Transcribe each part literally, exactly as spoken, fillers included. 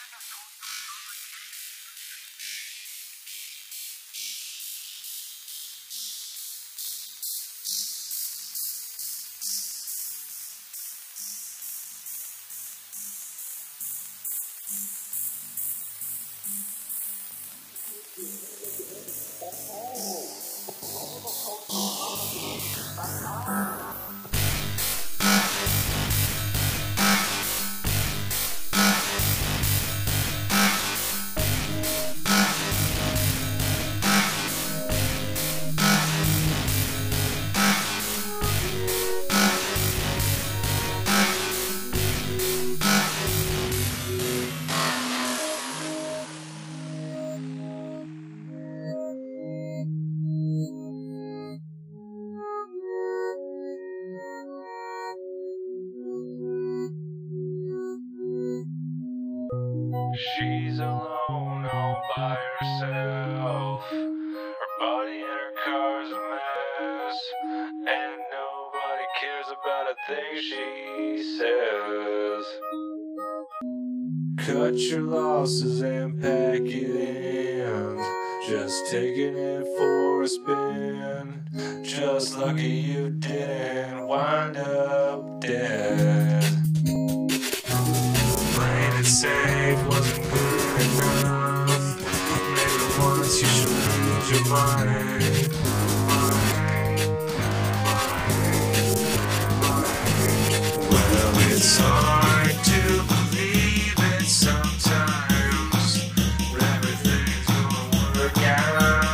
She's alone all by herself. Her body and her car's a mess, and nobody cares about a thing she says. Cut your losses and pack it in, just taking it for a spin. Just lucky you didn't wind up dead. Playing it safe wasn't good enough. Maybe once you should lose your mind. Well, it's hard to believe it sometimes, but everything's gonna work out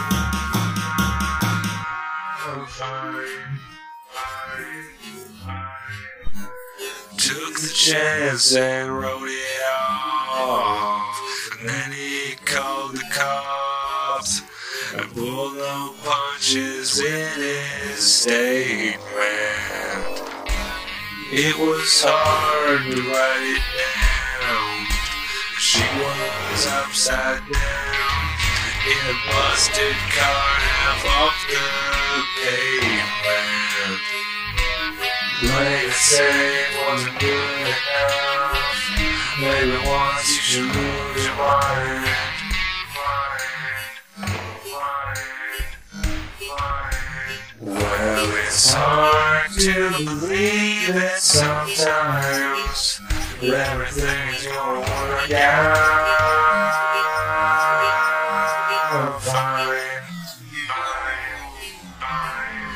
fine, fine, fine. Took the chance and wrote it off, and then he called the cops and pulled no punches in his statement. It was hard to write it down. She was upside down in a busted car half off the pavement. Playing it safe wasn't good enough. Maybe once you should lose your mind. Well, it's hard to believe it sometimes, but everything's gonna work out fine, fine, fine.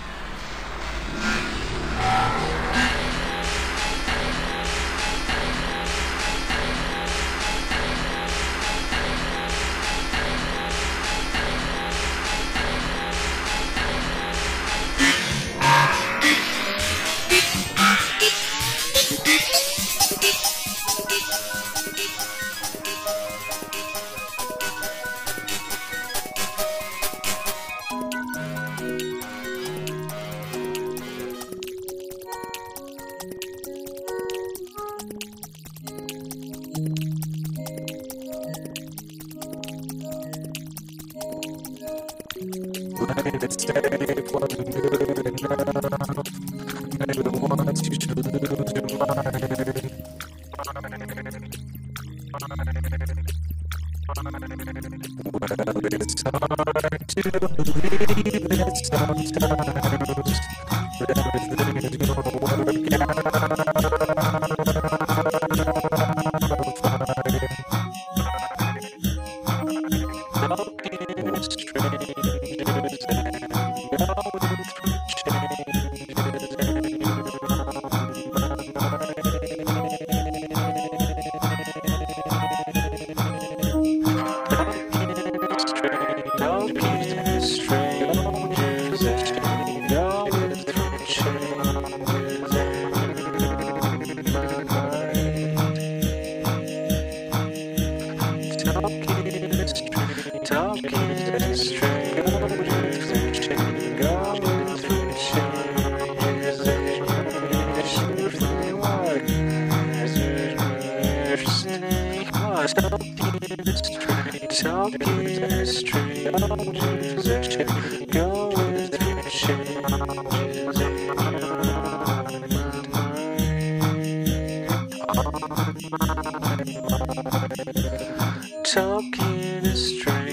Playing it safe wasn't good enough. Maybe once you should lose your mind. Well, it's hard to believe it sometimes, but everything's gonna work out fine. Talking with strangers and going through changes in your own mind. Talking with strangers and going through changes in my mind. Talking with strangers. Talking to strangers and going through changes and everything like everything was talking to strangers, talking to strangers and going through changes in my mind. talking is strange.